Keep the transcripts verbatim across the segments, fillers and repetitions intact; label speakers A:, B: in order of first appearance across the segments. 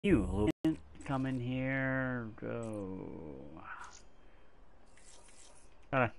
A: You come in here, go. Gotta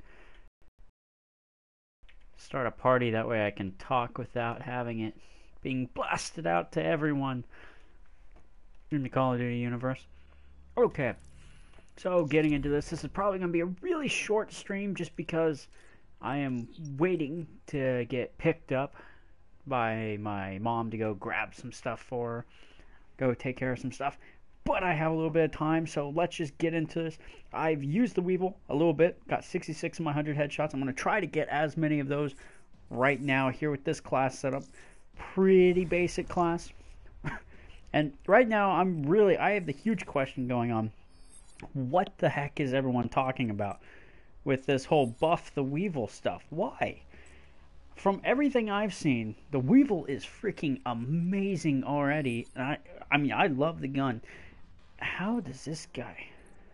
A: start a party, that way I can talk without having it being blasted out to everyone in the Call of Duty universe. Okay, so getting into this, this is probably going to be a really short stream just because I am waiting to get picked up by my mom to go grab some stuff for her, go take care of some stuff. But I have a little bit of time, so let's just get into this. I've used the Weevil a little bit, got sixty-six of my one hundred headshots. I'm going to try to get as many of those right now here with this class setup. Pretty basic class. And right now, I'm really, I have the huge question going on. What the heck is everyone talking about with this whole buff the Weevil stuff? Why? From everything I've seen, the Weevil is freaking amazing already. And I, I mean, I love the gun. How does this guy...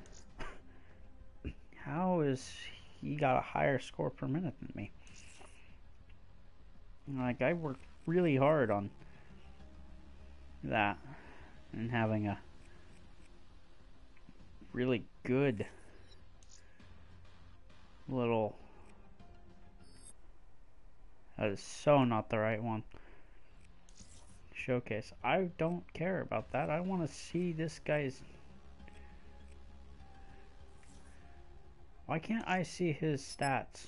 A: How is he got a higher score per minute than me? Like, I worked really hard on that and having a really good little... That is so not the right one. Showcase. I don't care about that. I want to see this guy's... Why can't I see his stats?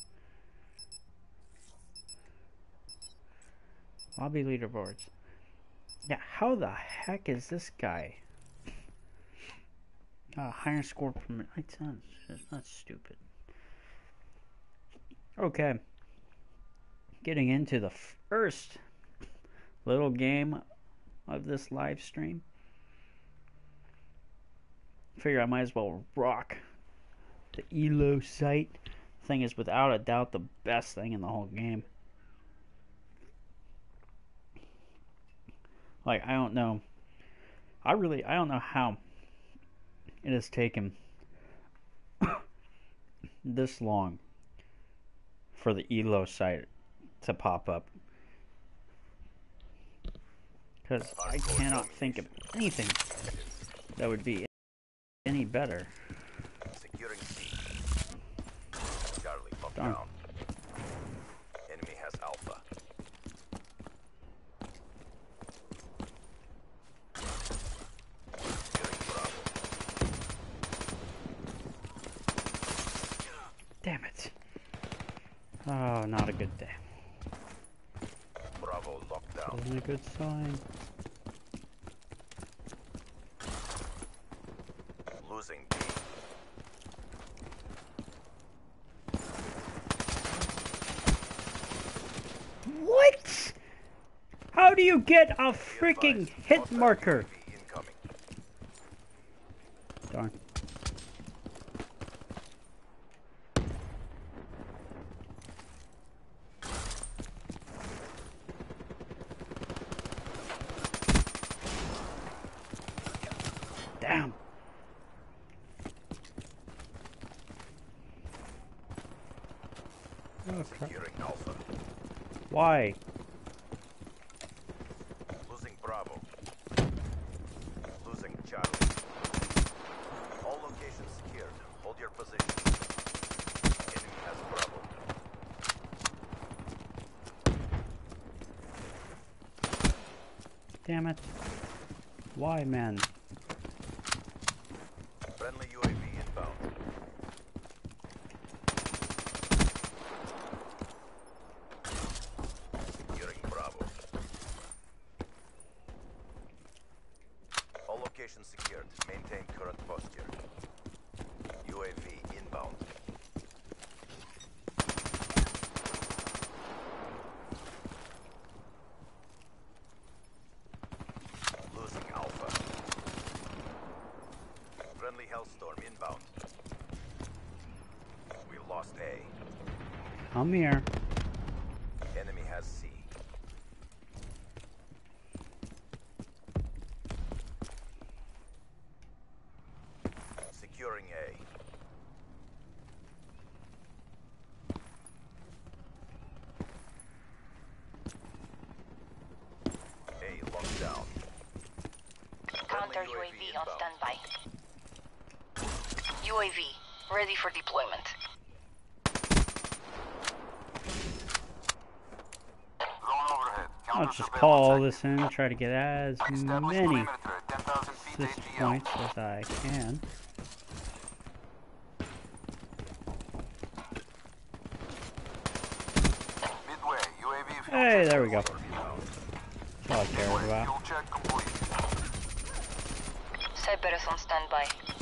A: Lobby leaderboards. Yeah, how the heck is this guy? Uh, higher score per minute. That's, that's stupid. Okay. Getting into the first little game of this live stream. Figure I might as well rock the E L O site. Thing is without a doubt the best thing in the whole game. Like, I don't know. I really, I don't know how it has taken this long for the E L O site to pop up. Because I cannot think of anything that would be any better.
B: Securing C. Charlie, fuck
A: Darn.
B: down. Enemy has Alpha. Securing Bravo.
A: Damn it. Oh, not a good day.
B: Bravo locked down.
A: Isn't a good sign.
B: Losing B.
A: What? How do you get a freaking hit marker?
B: Incoming.
A: Darn. Damn. Oh, crap.
B: Securing Alpha.
A: Why?
B: Losing Bravo. Losing Charlie. All locations secured. Hold your position. Enemy has Bravo.
A: Damn it. Why, man?
B: Friendly U A V inbound. Securing Bravo. All locations secured. Maintain current posture. U A V inbound. Losing Alpha. Friendly Hellstorm inbound. We lost A.
A: I'm here.
B: Enemy has C. Securing A. A locked down.
C: Counter U A V on standby. U A V ready for deployment.
A: I'll just call all this in, try to get as many assist points as I can. Hey, there we go. That's all I cared about.
C: Cerberus on standby.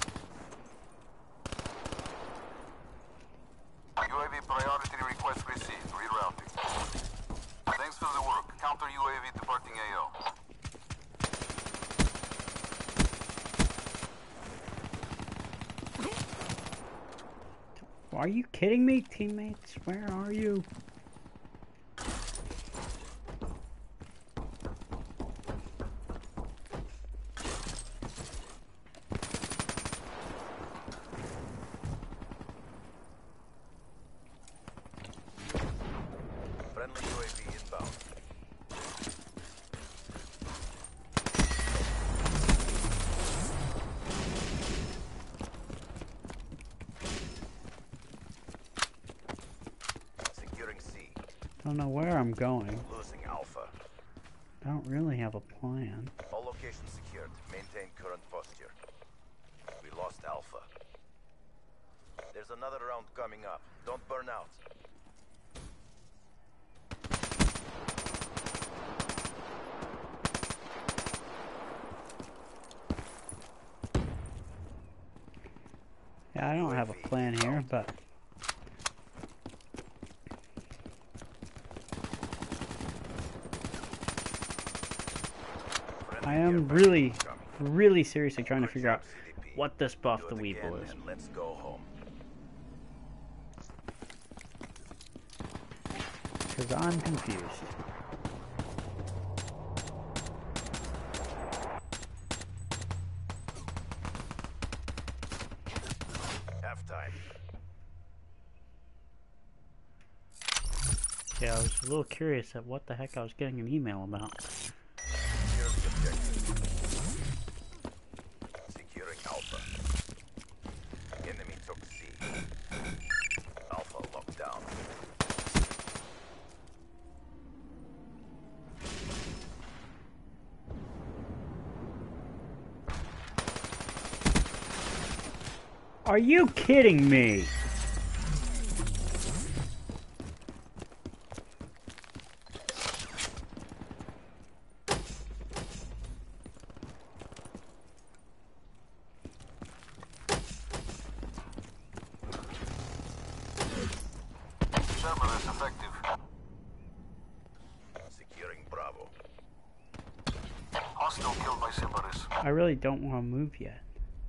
B: U A V priority request received. Rerouting. Thanks for the work. Counter U A V departing A O.
A: Are you kidding me, teammates? Where are you?
B: Friendly U A V inbound. Securing C.
A: Don't know where I'm going.
B: Losing Alpha.
A: Don't really have a plan.
B: All locations secured. Maintain current posture. We lost Alpha. There's another round coming up. Don't burn out.
A: Yeah, I don't have a plan here, but I am really, really seriously trying to figure out what this buff the Weevil is.
B: Let's go home.
A: Because I'm confused.
B: Halftime.
A: Yeah, I was a little curious at what the heck I was getting an email about.
B: Secure the objective. Securing Alpha. Enemy took C. Alpha locked down.
A: Are you kidding me?
B: Cerberus effective. Securing Bravo. Hostile killed by Cerberus.
A: I really don't want to move yet.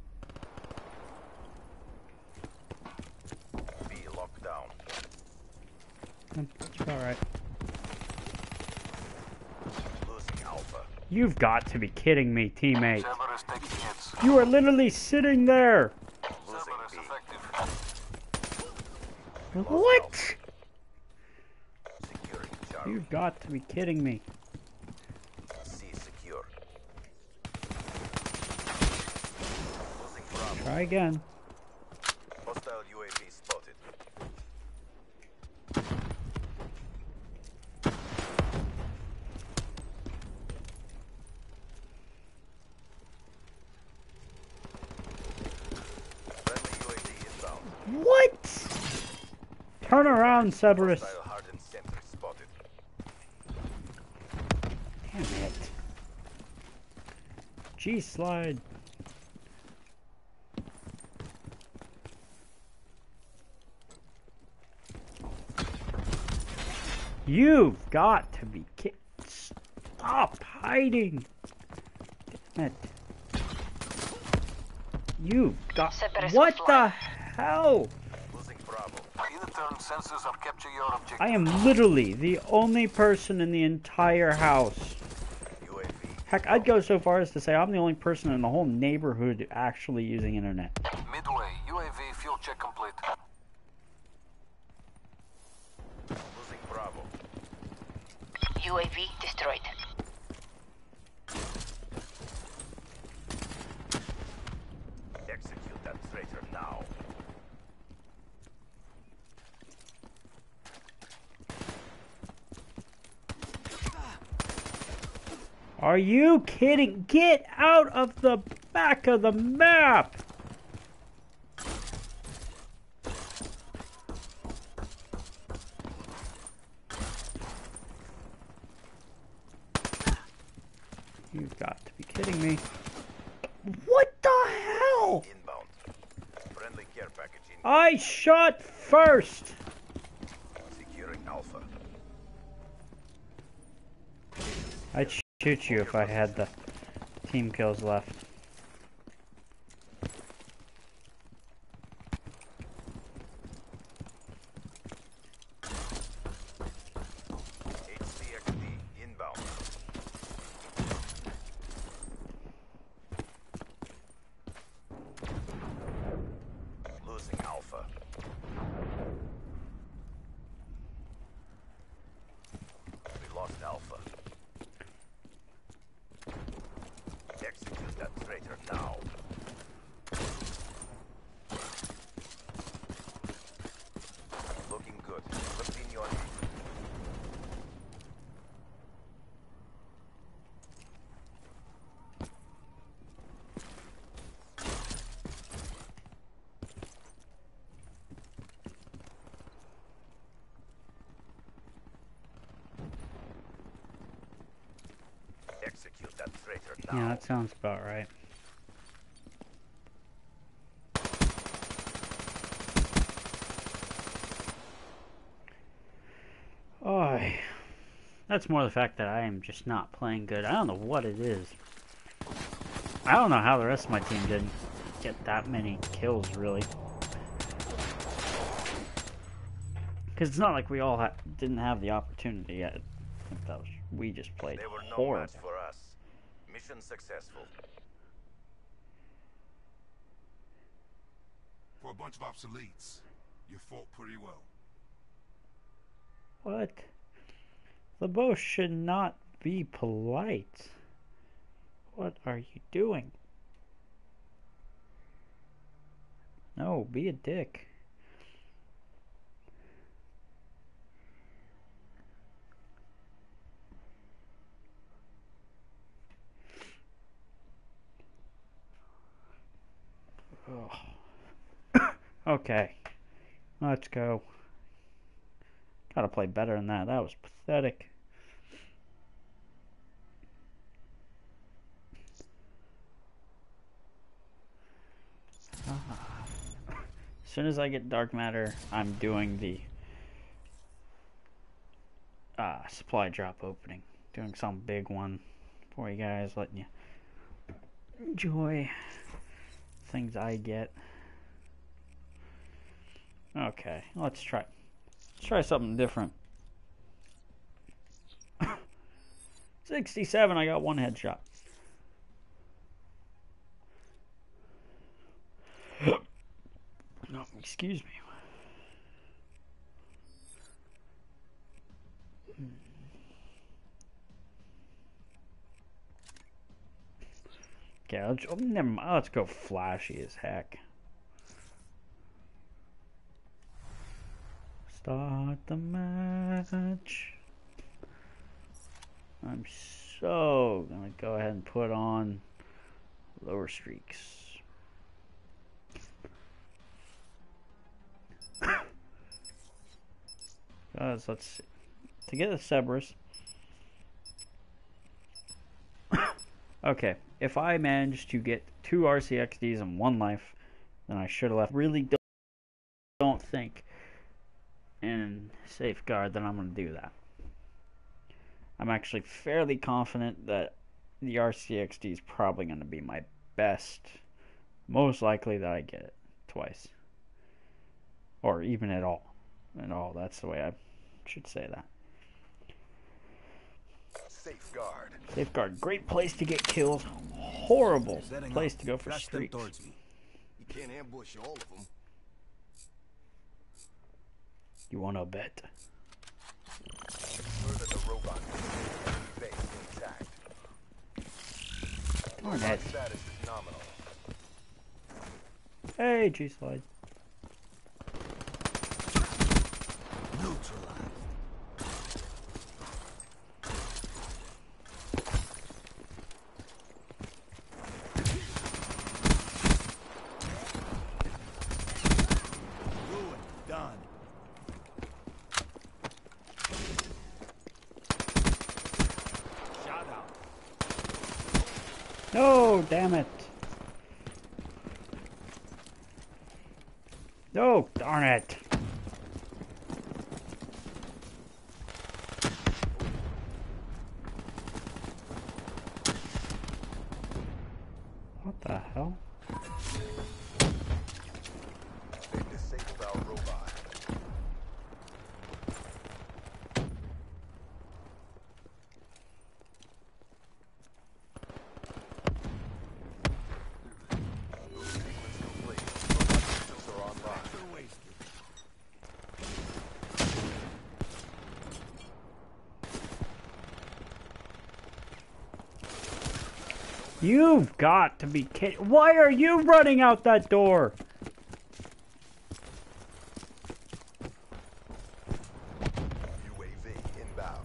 B: B locked down.
A: That's alright.
B: Losing Alpha.
A: You've got to be kidding me, teammate.
B: Cerberus taking hits.
A: You are literally sitting there.
B: Losing B. Effective.
A: What?
B: Securing Charlie.
A: You've got to be kidding me.
B: C secure. Losing Bravo.
A: Try again.
B: Hostile U A V spotted. Friendly U A V inbound.
A: What? Turn around, Cerberus.
B: Hostile hardened sentry spotted.
A: Damn it. G slide. You've got to be ki- Stop hiding. Damn it. You've got.
C: Cerberus
A: What
C: offline.
A: the hell?
B: Losing Bravo. In turn, sensors are capture your objective.
A: I am literally the only person in the entire house.
B: U A V.
A: Heck, I'd go so far as to say I'm the only person in the whole neighborhood actually using internet.
B: Midway. U A V fuel check complete. Losing Bravo.
C: U A V destroyed.
A: Are you kidding? Get out of the back of the map! You've got to be kidding me. What the hell?
B: Inbound. Friendly care package in.
A: I shot first!
B: Securing Alpha.
A: I'd shoot you if I had the team kills left.
B: H C X D inbound. Losing Alpha. We lost Alpha. Execute that traitor now. Looking good. Continue on. Execute that traitor now.
A: Yeah, that sounds about right. Oh, that's more the fact that I am just not playing good. I don't know what it is. I don't know how the rest of my team didn't get that many kills, really. Because it's not like we all ha didn't have the opportunity yet. I think that was, we just played
B: They were no
A: horrible.
B: match for us. Mission successful.
D: For a bunch of obsoletes, you fought pretty well.
A: What? The boss should not be polite. What are you doing? No, be a dick. Oh. Okay, let's go. Gotta play better than that. That was pathetic. Ah. As soon as I get dark matter, I'm doing the uh, supply drop opening. Doing some big one for you guys, letting you enjoy things I get. Okay, let's try. Let's try something different. sixty-seven, I got one headshot. No, excuse me. Okay, let's, oh, never mind. Let's go flashy as heck. Start the match. I'm so gonna go ahead and put on lower streaks. Guys, let's see. To get a Cerberus. Okay, if I manage to get two R C X Ds and one life, then I should have left. Really don't, don't think in Safeguard that I'm going to do that. I'm actually fairly confident that the R C X D is probably going to be my best. Most likely that I get it twice. Or even at all. At all, that's the way I should say that.
B: Safeguard.
A: Safeguard, great place to get kills. Horrible place to go for
E: Flash them
A: streaks.
E: towards me. You can't ambush all of them.
A: You want to bet?
B: Further the robot. Base intact.
A: Darn it.
B: Robot status is nominal.
A: Hey, G-Slide.
E: Neutralized.
A: No, damn it. No, darn it. What the hell?
B: They disabled our robot. Boost sequence complete. Robot systems are online.
A: You've got to be kidding. Why are you running out that door?
B: U A V inbound.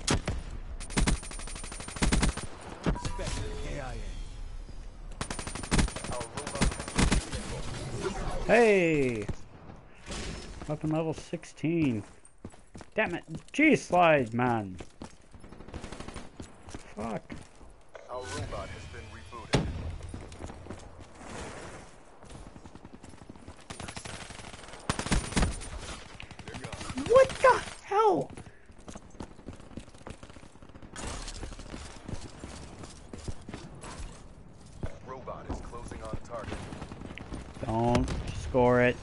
E: Spectre K I A.
B: Our robot has been disabled.
A: Hey! Weapon level sixteen. Damn it. G-slide, man. Fuck.
B: Our robot has been rebooted.
A: What the hell?
B: Robot is closing on target.
A: Don't score it.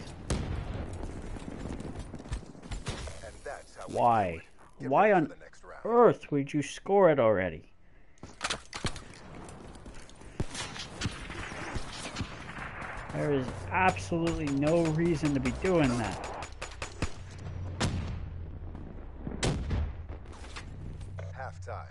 B: And that's how we
A: Why?
B: do it. Get
A: Why
B: ready
A: on
B: for the next round.
A: earth would you score it already? There is absolutely no reason to be doing that.
B: Halftime.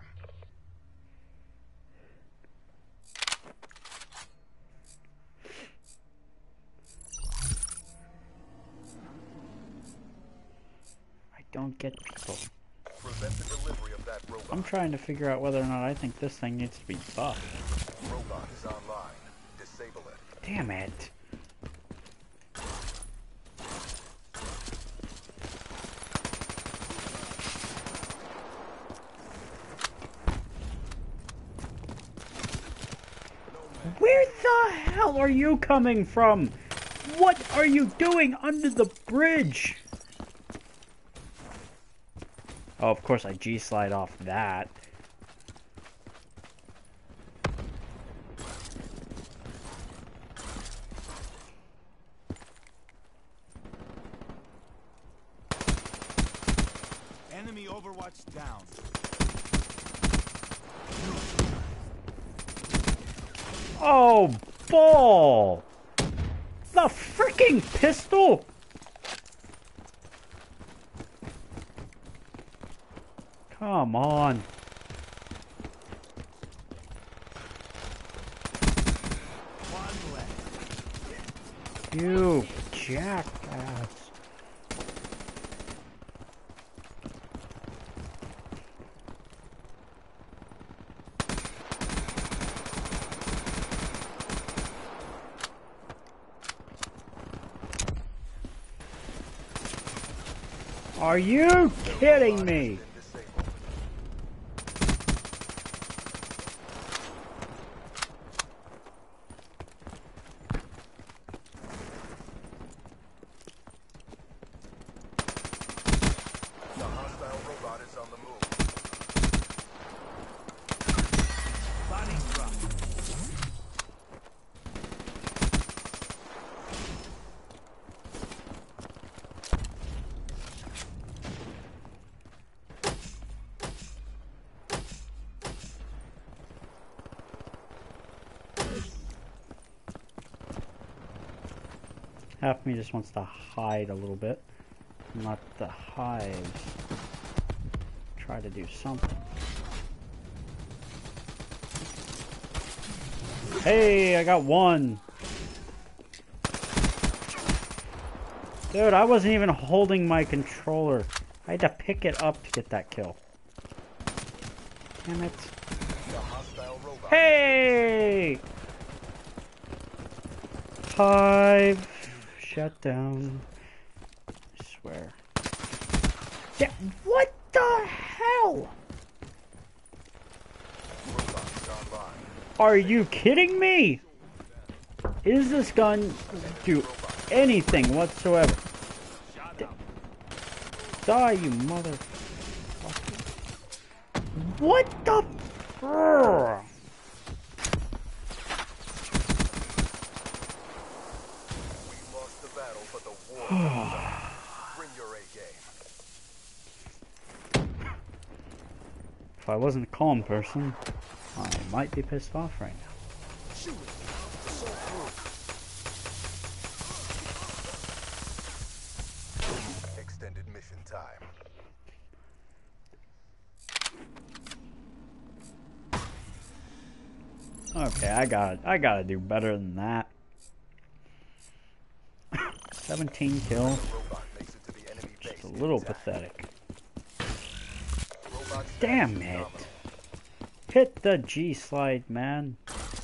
A: I don't get people.
B: Prevent the delivery of that robot.
A: I'm trying to figure out whether or not I think this thing needs to be buffed.
B: Robot is online. Disable it.
A: Damn it. Where the hell are you coming from? What are you doing under the bridge? Oh, of course I G-slide off that.
E: Enemy Overwatch down.
A: Oh, ball! The freaking pistol! Come on.
E: One left.
A: You jackass. Are you kidding me?
B: The hostile robot is on the move.
E: Body drop.
A: Half of me just wants to hide a little bit. Let the hives try to do something. Hey, I got one. Dude, I wasn't even holding my controller. I had to pick it up to get that kill. Damn it.
B: The hostile robot.
A: Hey! Hive shut down. I swear. Yeah, what the hell?
B: Robot is online.
A: Are you kidding me? Is this gun do anything whatsoever? D die, you motherfucker. What the? Brrr.
B: We lost the battle, but the war is over. Bring your A game.
A: If I wasn't a calm person, I might be pissed off right now.
E: Shoot it. So through.
B: Extended mission time.
A: Okay, I got I gotta do better than that. seventeen kills.
B: Robot makes it to the enemy base.
A: Just a little
B: intact.
A: pathetic.
B: Robot
A: Damn
B: status
A: it.
B: nominal.
A: Hit the G slide, man.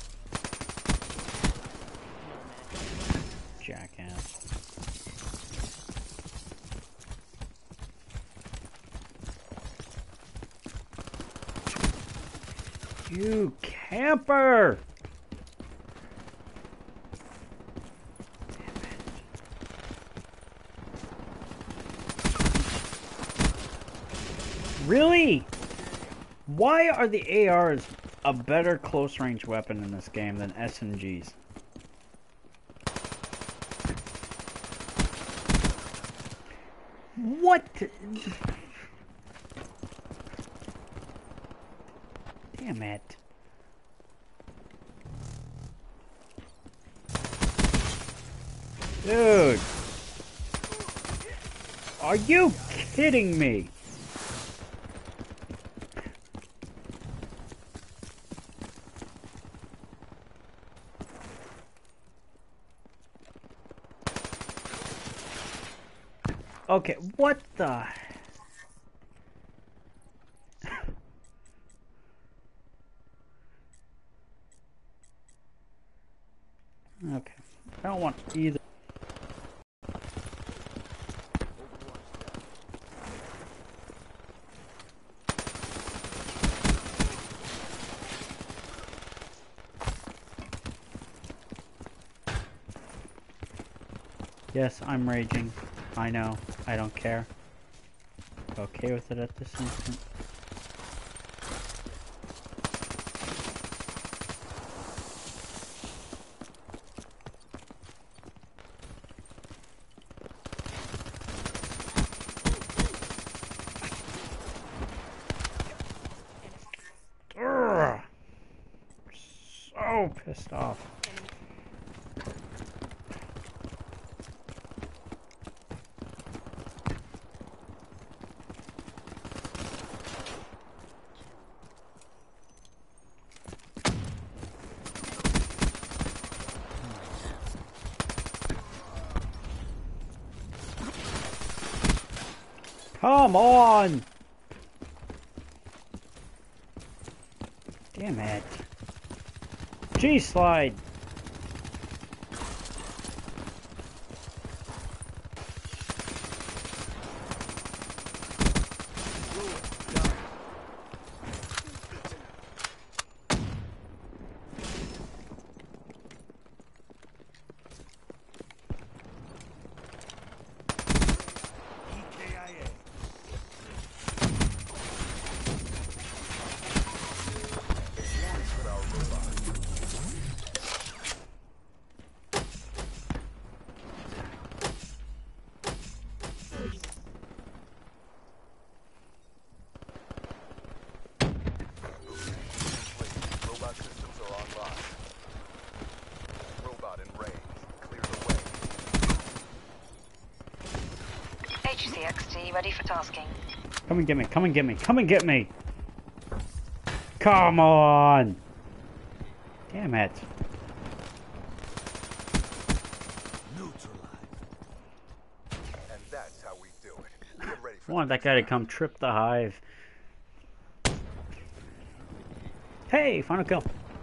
A: Jackass. You camper! Really? Why are the A Rs a better close range weapon in this game than S M Gs? What? Damn it. Dude. Are you kidding me? Okay, what the? Okay, I don't want either. Yes, I'm raging. I know. I don't care. Okay with it at this instant. Urgh. So pissed off. Come on! Damn it. G-slide!
B: Robot systems are online. Robot in range. Clear the way.
C: H C X T ready for tasking.
A: Come and get me, come and get me, come and get me! Come on! Damn it.
E: Neutralized.
B: And that's how we do it. Get ready for
A: I wanted that guy to come trip the hive. Hey, final kill.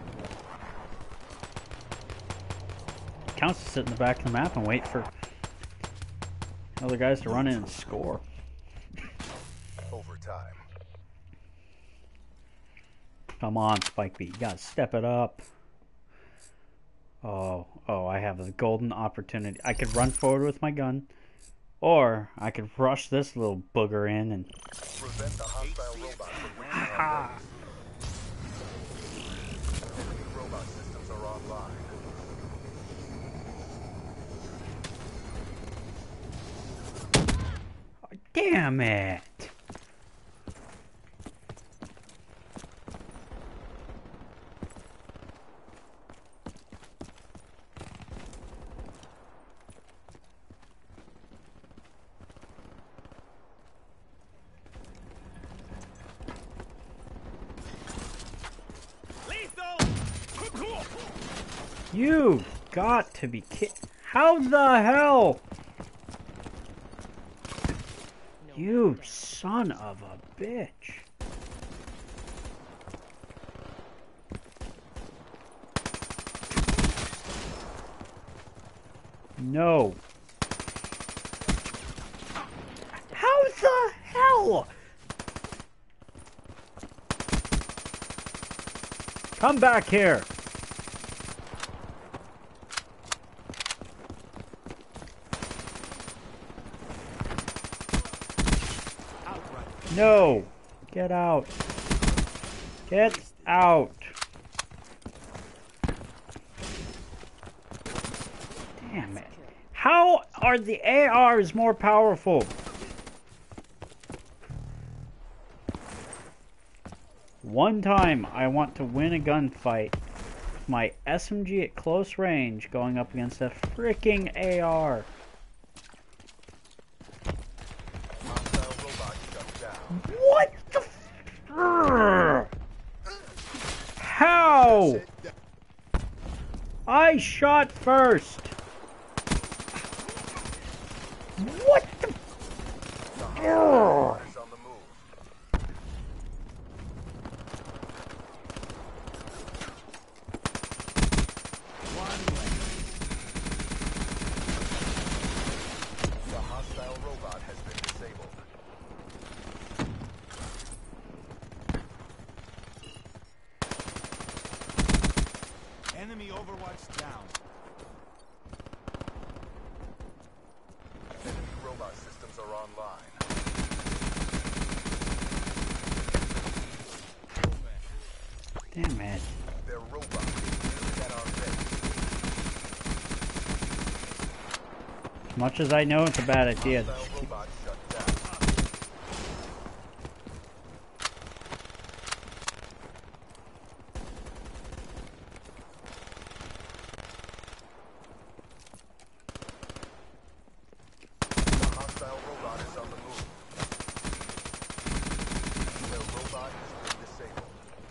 A: Counts to sit in the back of the map and wait for other guys to run in and score.
B: overtime.
A: Come on, Spike Beat. You gotta step it up. Oh, oh, I have a golden opportunity. I could run forward with my gun, or I could rush this little booger in and...
B: Prevent the hostile robot from reaching
A: Ha
B: our base. Enemy robot systems are online.
A: Damn it! You got to be kidding. How the hell? You son of a bitch. No. How the hell? Come back here. No! Get out! Get out! Damn it. How are the A Rs more powerful? One time I want to win a gunfight with my S M G at close range going up against a freaking A R. What the f- How? I shot first. What the f-
B: The hostile robot has been disabled.
E: Enemy Overwatch down.
B: Enemy robot systems are online.
A: Damn it.
B: Their robot is used at our base.
A: As much as I know it's a bad idea.
B: Hostile robot shut down. The hostile robot is on the move. Their robot has been disabled.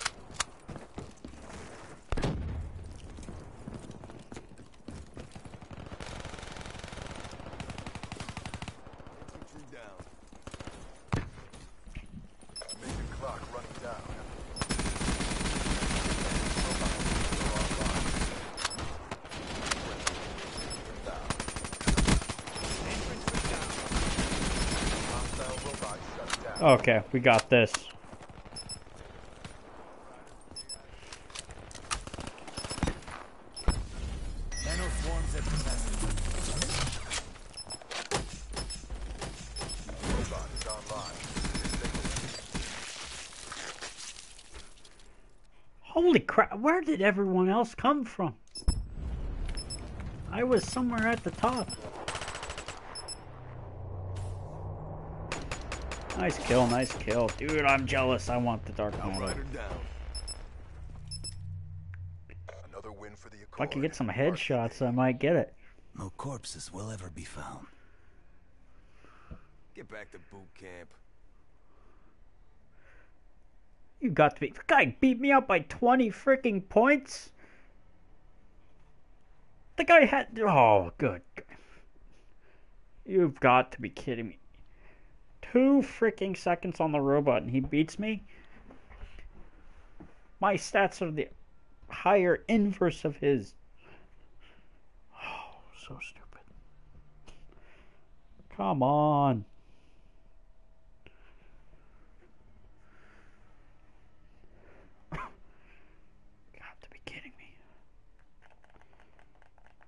E: Infantry down.
B: Major clock running down. Robot systems are online. Down.
E: Infantry down.
B: Hostile robot shut down.
A: Okay, we got this.
E: Nano swarms at capacity.
B: Robot is online. Disabled.
A: Holy crap, where did everyone else come from? I was somewhere at the top. Nice kill, nice kill. Dude, I'm jealous. I want the Dark Knight.
E: Outrider down.
B: Another win for the
A: If I could
B: Accord.
A: get some headshots, I might get it.
E: No corpses will ever be found. Get back to boot camp.
A: You got to be. The guy beat me up by twenty freaking points. The guy had. Oh, good. You've got to be kidding me. Two freaking seconds on the robot and he beats me? My stats are the higher inverse of his. Oh, so stupid. Come on.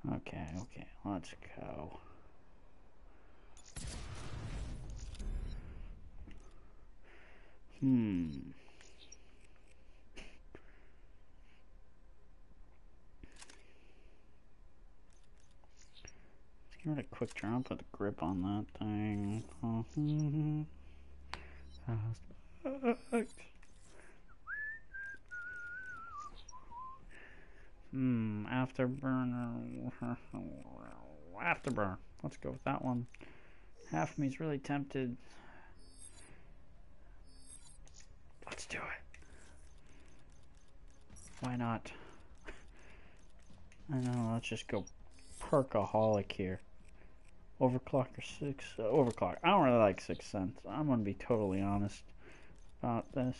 A: Okay, okay, let's go. Hmm. Let's give it a quick turn. Put the grip on that thing. Hmm, afterburner. Afterburn. Let's go with that one. Half of me's really tempted. Let's do it. Why not? I know, let's just go perkaholic here. Overclock or six? Uh, overclock. I don't really like six cents. I'm gonna be totally honest about this.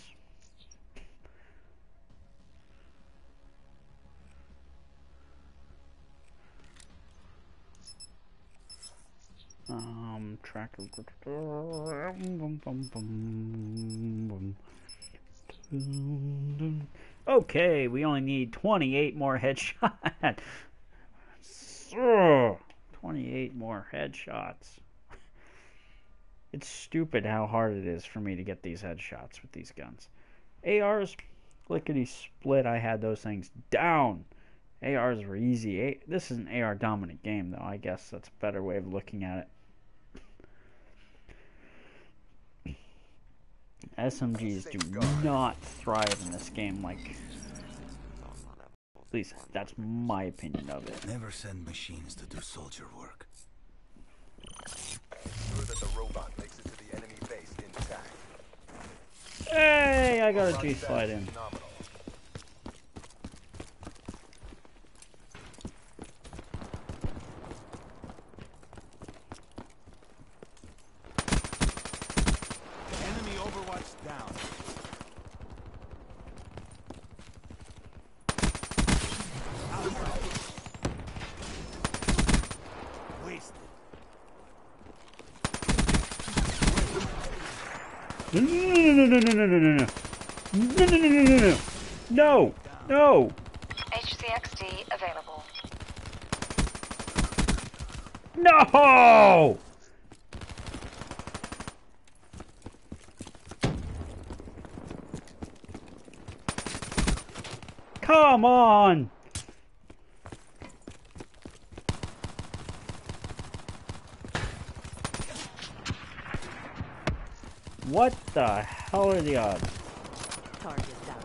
A: Um, tracker. Okay, we only need twenty-eight more headshots. twenty-eight more headshots. It's stupid how hard it is for me to get these headshots with these guns. A Rs, lickety split, I had those things down. A Rs were easy. A this is an A R dominant game, though. I guess that's a better way of looking at it. S M Gs do not thrive in this game, like, at least that's my opinion of it.
E: Never send machines to do soldier work.
B: Ensure that the robot makes it to the enemy base intact.
A: Hey, I got a G-slide in.
B: Phenomenal.
E: Enemy overwatch down. Wasted.
A: No, no, no, no, no, no, no, no, no, no, no, no, no, no, no, no, no.
C: H C X D available.
A: No! Come on! What the hell are the odds?
F: Target down.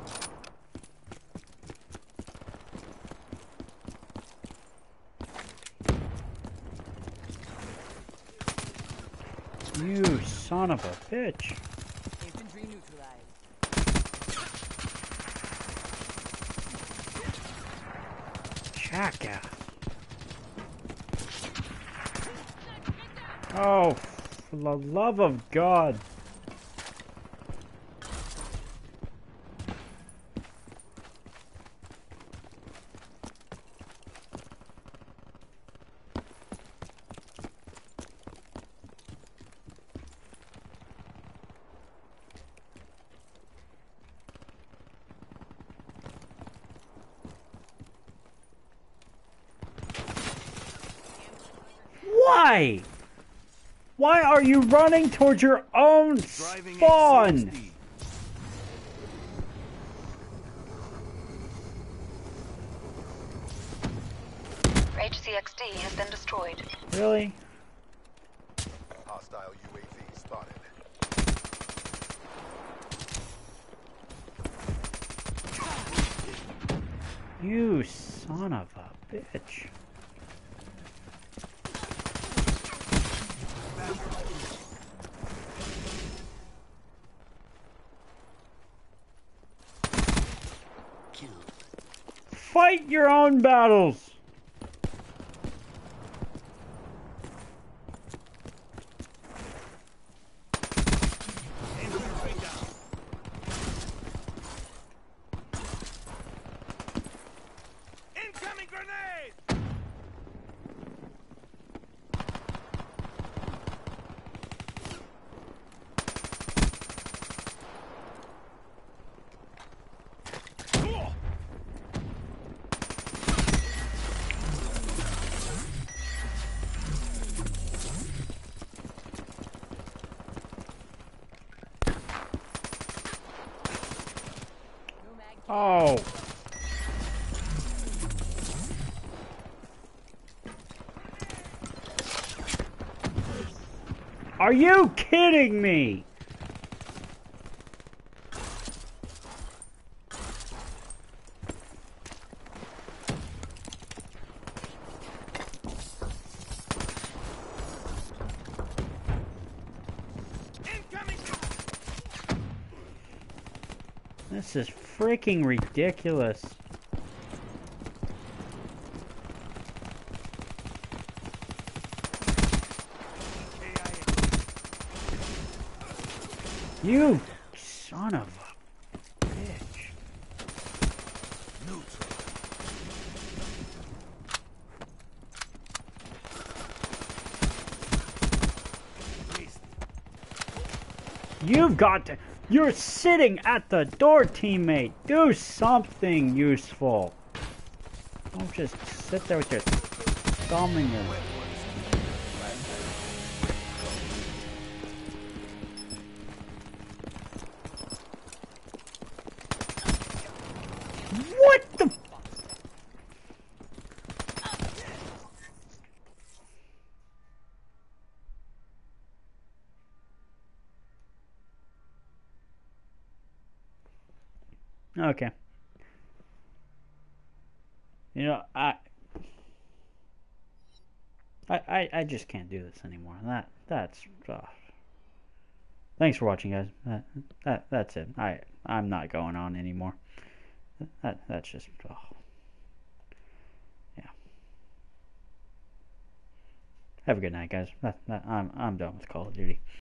A: You son of a bitch.
F: Infantry neutralized.
A: Jackass. Oh, for the love of God. Why? Why are you running towards your own
E: Driving
A: spawn?
E: H C X D.
C: H C X D has been destroyed.
A: Really?
B: Hostile U A V spotted.
A: You son of a bitch. Fight your own battles.
E: Infantry down. Incoming grenade!
A: Oh. Are you kidding me? This is freaking ridiculous. You son of a bitch.
E: Neutral. Wasted.
A: You've got to... You're sitting at the door, teammate. Do something useful. Don't just sit there with your thumb in your... What the... Okay. You know, I... I, I, I just can't do this anymore. That that's uh, thanks for watching, guys. That, that that's it. I I'm not going on anymore. That that's just oh. Yeah. Have a good night, guys. That, that, I'm I'm done with Call of Duty.